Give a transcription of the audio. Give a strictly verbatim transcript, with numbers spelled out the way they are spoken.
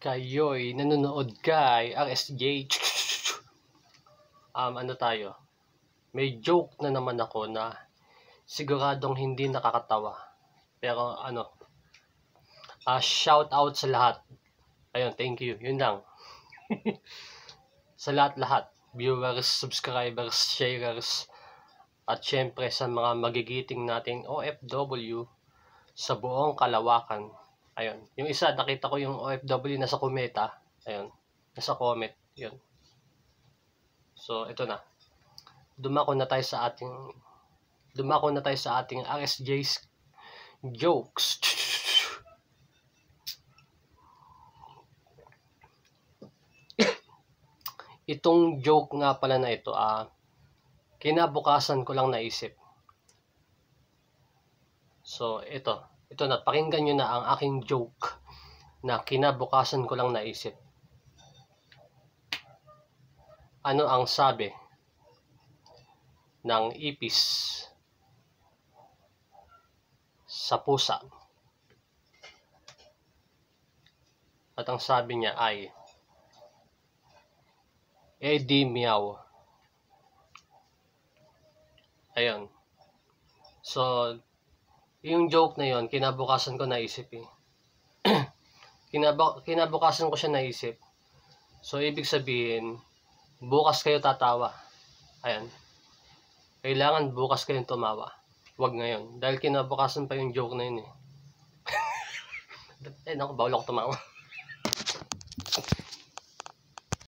kayo'y nanonood kay R S J. um, ano tayo? May joke na naman ako na siguradong hindi nakakatawa. Pero ano, uh, shout out sa lahat. Ayun, thank you. Yun lang. Sa lahat-lahat. Viewers, subscribers, sharers, at syempre sa mga magigiting nating O F W sa buong kalawakan. Ayun. Yung isa, nakita ko yung O F W nasa kometa. Ayun. Nasa comet. Yun. So, ito na. Dumako na tayo sa ating dumako na tayo sa ating R S J's jokes. Itong joke nga pala na ito, ah, kinabukasan ko lang naisip. So, ito. Ito na, pakinggan nyo na ang aking joke na kinabukasan ko lang naisip. Ano ang sabi ng ipis sa pusa? At ang sabi niya ay, Eddie Meow. Ayun. So, yung joke na yon kinabukasan ko naisip eh. Kinab kinabukasan ko siya naisip. So, ibig sabihin, bukas kayo tatawa. Ayan. Kailangan bukas kayong tumawa. Huwag ngayon. Dahil kinabukasan pa yung joke na yun eh. Eh, naku, bawal ako tumawa.